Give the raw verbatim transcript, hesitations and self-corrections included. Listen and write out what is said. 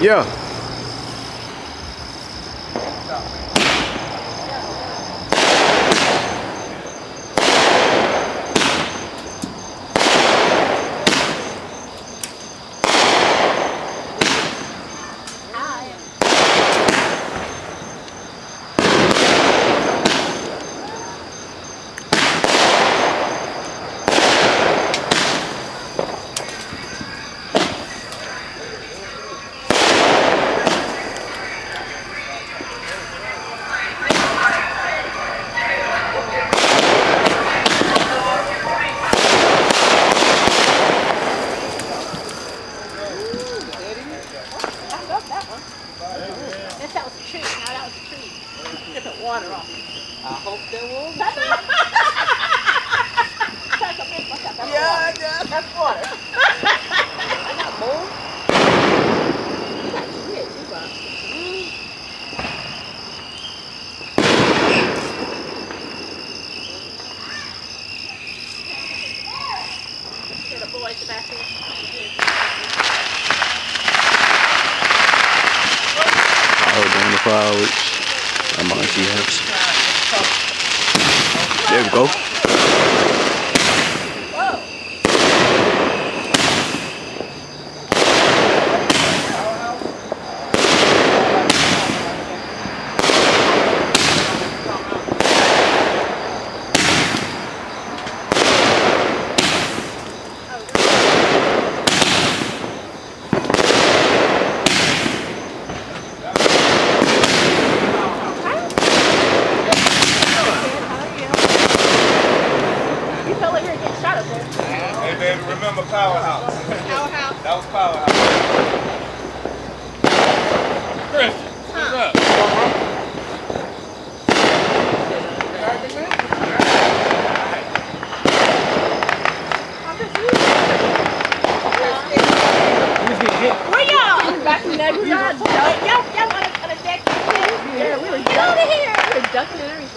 Yeah. That was a tree. Now that was a tree. Get the water off. I hope there was. Yeah, I know. That's water. I got mold. You got shit, you got. Get the boys back here. Oh, down the fireworks. I'm on T House. There we go. Hey baby, remember Powerhouse. Powerhouse? That was Powerhouse. Christian, what's up? Where y'all? Back in the y'all, y'all, y'all on a deck. Yeah, we were ducking here. We were ducking and everything.